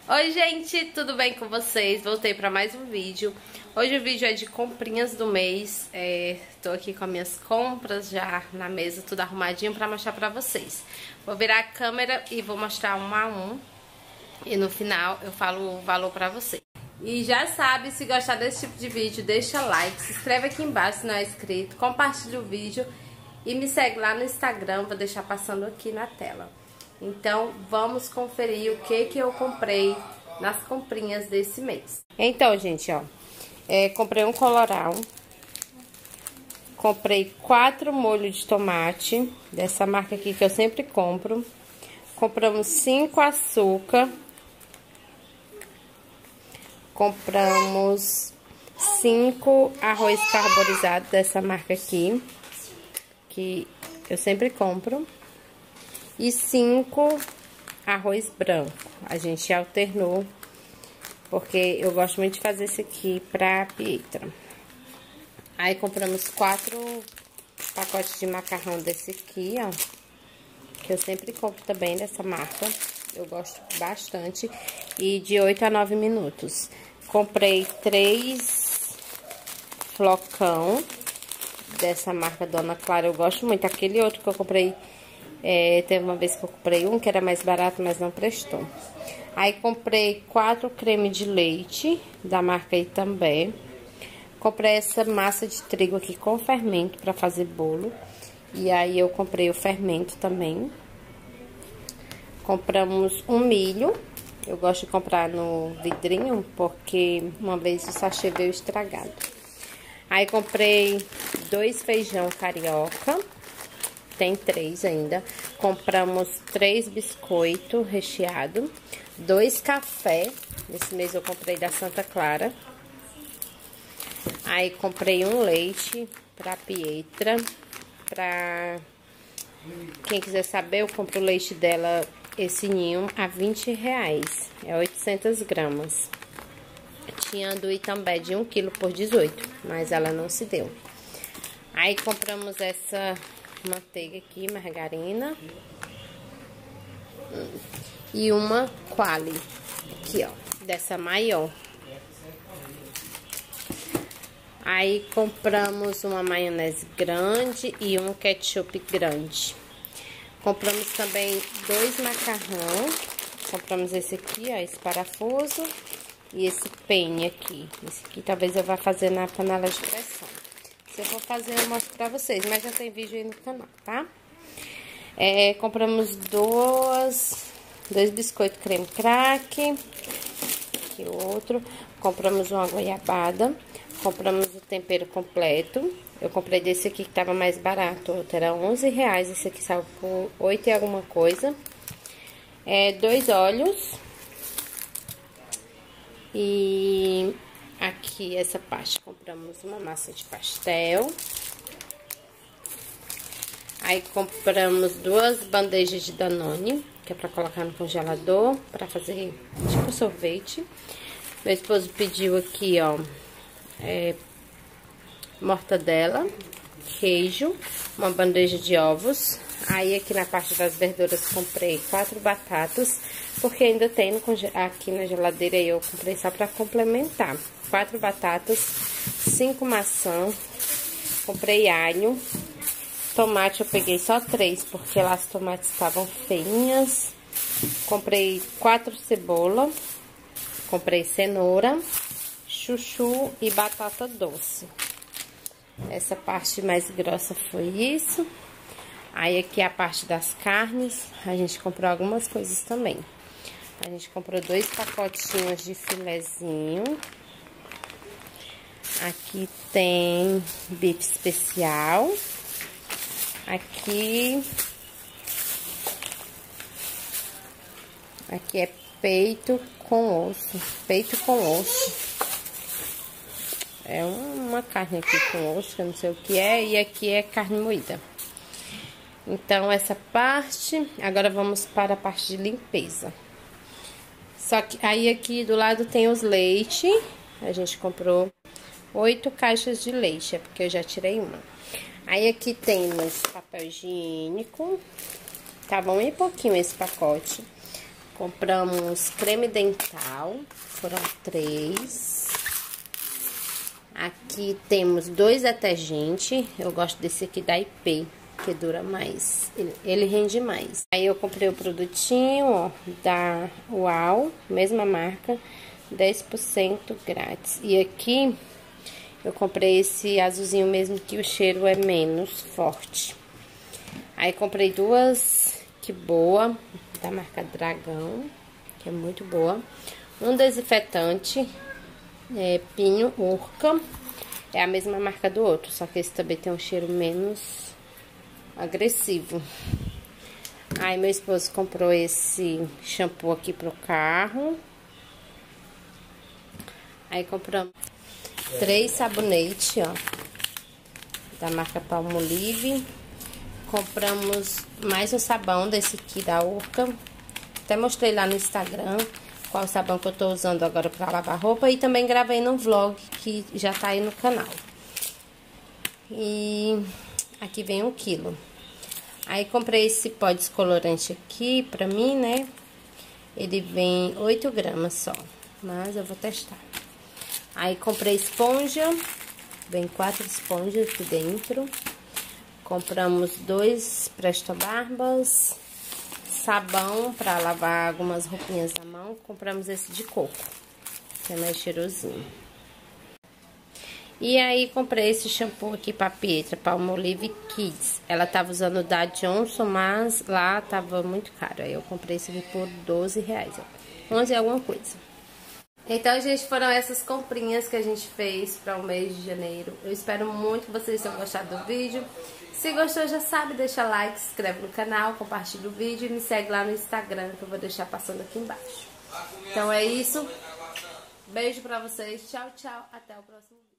Oi gente, tudo bem com vocês? Voltei para mais um vídeo. Hoje o vídeo é de comprinhas do mês. Tô aqui com as minhas compras já na mesa, tudo arrumadinho para mostrar para vocês. Vou virar a câmera e vou mostrar um a um. E no final eu falo o valor para vocês. E já sabe, se gostar desse tipo de vídeo, deixa like, se inscreve aqui embaixo se não é inscrito, compartilha o vídeo e me segue lá no Instagram, vou deixar passando aqui na tela. Então, vamos conferir o que eu comprei nas comprinhas desse mês. Então, gente, ó, comprei um colorau, comprei 4 molhos de tomate, dessa marca aqui que eu sempre compro. Compramos 5 açúcar, compramos 5 arroz carborizado dessa marca aqui, que eu sempre compro. E 5 arroz branco. A gente alternou, porque eu gosto muito de fazer esse aqui pra Pietra. Aí compramos 4 pacotes de macarrão desse aqui, ó. Que eu sempre compro também dessa marca. Eu gosto bastante. E de 8 a 9 minutos. Comprei 3 flocão dessa marca Dona Clara. Eu gosto muito. Aquele outro que eu comprei... teve uma vez que eu comprei um que era mais barato, mas não prestou. Aí comprei 4 creme de leite da marca Itambé. Comprei essa massa de trigo aqui com fermento para fazer bolo. E aí eu comprei o fermento também. Compramos um milho. Eu gosto de comprar no vidrinho porque uma vez o sachê veio estragado. Aí comprei 2 feijão carioca. Tem 3 ainda. Compramos 3 biscoitos recheados. 2 café. Esse mês eu comprei da Santa Clara. Aí comprei um leite pra Pietra. Pra quem quiser saber, eu compro o leite dela, esse ninho, a R$20. É 800 gramas. Tinha do Itambé de 1 kg por 18, mas ela não se deu. Aí compramos essa... manteiga aqui, margarina. E uma Qualy. Aqui, ó. Dessa maior. Aí compramos uma maionese grande e um ketchup grande. Compramos também 2 macarrão. Compramos esse aqui, ó, esse parafuso. E esse penne aqui. Esse aqui talvez eu vá fazer na panela de pressão. Se eu for fazer, eu mostro pra vocês, mas já tem vídeo aí no canal, tá? Compramos 2 biscoitos creme crack. Aqui outro. Compramos uma goiabada. Compramos o tempero completo. Eu comprei desse aqui que tava mais barato. Outro era R$11. Esse aqui saiu por 8 e alguma coisa. 2 óleos. E... aqui, essa parte, compramos uma massa de pastel. Aí, compramos 2 bandejas de Danone, que é pra colocar no congelador, pra fazer tipo sorvete. Meu esposo pediu aqui, ó, mortadela, queijo, uma bandeja de ovos. Aí, aqui na parte das verduras, comprei 4 batatas, porque ainda tem aqui na geladeira e eu comprei só pra complementar. 4 batatas, 5 maçã, comprei alho, tomate eu peguei só 3, porque lá as tomates estavam feinhas. Comprei 4 cebola, comprei cenoura, chuchu e batata doce. Essa parte mais grossa foi isso. Aí aqui a parte das carnes, a gente comprou algumas coisas também. A gente comprou 2 pacotinhos de filezinho. Aqui tem bife especial. Aqui é peito com osso. Peito com osso. É uma carne aqui com osso, que eu não sei o que é. E aqui é carne moída. Então, essa parte... agora vamos para a parte de limpeza. Só que aí aqui do lado tem os leite. A gente comprou 8 caixas de leite, é porque eu já tirei uma. Aí aqui temos papel higiênico. Tá bom e pouquinho esse pacote. Compramos creme dental, foram 3. Aqui temos 2 detergentes, eu gosto desse aqui da IP, que dura mais, ele rende mais. Aí eu comprei o produtinho, ó, da UAU, mesma marca, 10% grátis. E aqui eu comprei esse azulzinho mesmo, que o cheiro é menos forte. Aí comprei 2 que boa, da marca Dragão, que é muito boa. Um desinfetante, Pinho Urca, é a mesma marca do outro, só que esse também tem um cheiro menos agressivo. Aí meu esposo comprou esse shampoo aqui pro carro. Aí compramos 3 sabonetes, ó, da marca Palmolive. Compramos mais um sabão desse aqui da Urca. Até mostrei lá no Instagram qual sabão que eu tô usando agora pra lavar roupa. E também gravei no vlog que já tá aí no canal. E aqui vem 1 quilo. Aí comprei esse pó descolorante aqui pra mim, né? Ele vem 8 gramas só, mas eu vou testar. Aí comprei esponja, vem 4 esponjas aqui dentro. Compramos 2 presta-barbas, sabão para lavar algumas roupinhas na mão. Compramos esse de coco, que é mais cheirosinho. E aí comprei esse shampoo aqui pra Pietra, Palmolive Kids. Ela tava usando o da Johnson, mas lá tava muito caro. Aí eu comprei esse aqui por R$12, ó. 11 alguma coisa. Então, gente, foram essas comprinhas que a gente fez para o mês de janeiro. Eu espero muito que vocês tenham gostado do vídeo. Se gostou, já sabe, deixa like, se inscreve no canal, compartilha o vídeo e me segue lá no Instagram, que eu vou deixar passando aqui embaixo. Então é isso. Beijo pra vocês. Tchau, tchau. Até o próximo vídeo.